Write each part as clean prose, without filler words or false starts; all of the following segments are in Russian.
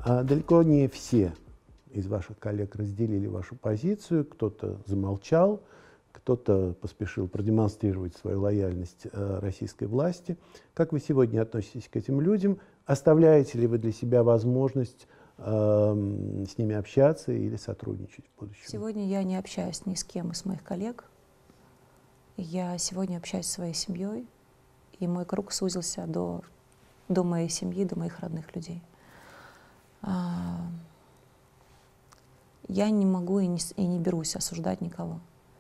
Далеко не все из ваших коллег разделили вашу позицию. Кто-то замолчал, кто-то поспешил продемонстрировать свою лояльность российской власти. Как вы сегодня относитесь к этим людям? Оставляете ли вы для себя возможность с ними общаться или сотрудничать в будущем? Сегодня я не общаюсь ни с кем из моих коллег. Я сегодня общаюсь со своей семьей, и мой круг сузился до моей семьи, до моих родных людей. Я не могу и не берусь осуждать никого.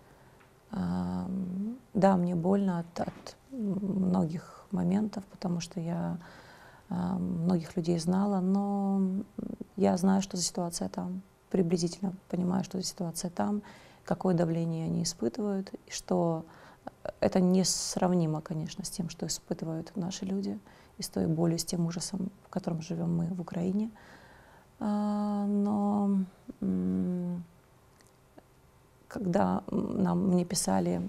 Да, мне больно от многих моментов, потому что я многих людей знала, но я знаю, что за ситуация там, приблизительно понимаю, что за ситуация там, какое давление они испытывают, и что это несравнимо, конечно, с тем, что испытывают наши люди, и с той болью, с тем ужасом, в котором живем мы в Украине. Но когда мне писали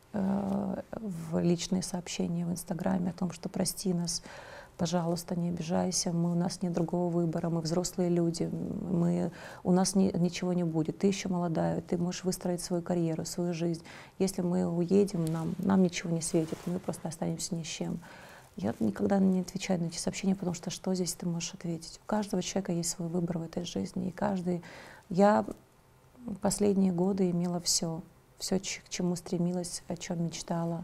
в личные сообщения в Инстаграме о том, что прости нас, пожалуйста, не обижайся, у нас нет другого выбора, мы взрослые люди, у нас ничего не будет, ты еще молодая, ты можешь выстроить свою карьеру, свою жизнь. Если мы уедем, нам ничего не светит, мы просто останемся ни с чем. Я никогда не отвечаю на эти сообщения, потому что что здесь ты можешь ответить? У каждого человека есть свой выбор в этой жизни, и я последние годы имела все, к чему стремилась, о чем мечтала.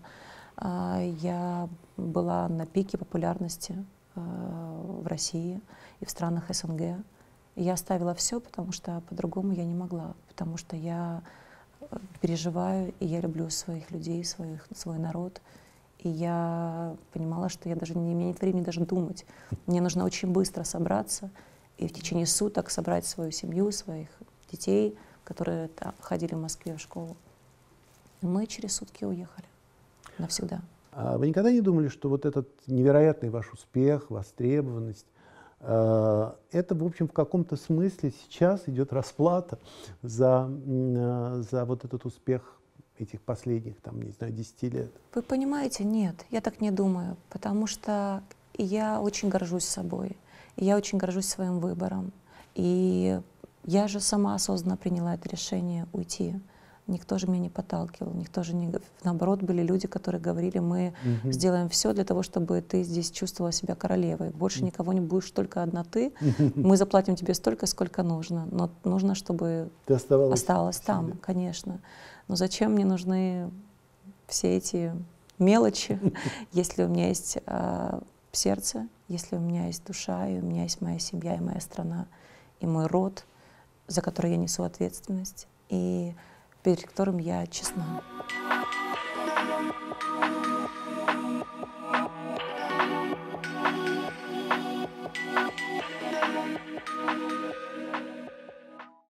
Я была на пике популярности в России и в странах СНГ. Я оставила все, потому что по-другому я не могла, потому что я переживаю, и я люблю своих людей, свой народ. И я понимала, что я даже не имею времени даже думать. Мне нужно очень быстро собраться и в течение суток собрать свою семью, своих детей, которые ходили в Москве в школу. И мы через сутки уехали навсегда. А вы никогда не думали, что вот этот невероятный ваш успех, востребованность, это, в общем, в каком-то смысле сейчас идет расплата за вот этот успех этих последних, не знаю, 10 лет? Вы понимаете, нет, я так не думаю, потому что я очень горжусь собой, и я очень горжусь своим выбором. И я же сама осознанно приняла это решение уйти. Никто же меня не подталкивал, никто же не... Наоборот, были люди, которые говорили, мы сделаем все для того, чтобы ты здесь чувствовала себя королевой. Больше никого не будешь, только одна ты. Мы заплатим тебе столько, сколько нужно. Но нужно, чтобы ты осталась там, конечно. Но зачем мне нужны все эти мелочи, если у меня есть сердце, если у меня есть душа, и у меня есть моя семья, и моя страна, и мой род, за который я несу ответственность, и перед которым я честна.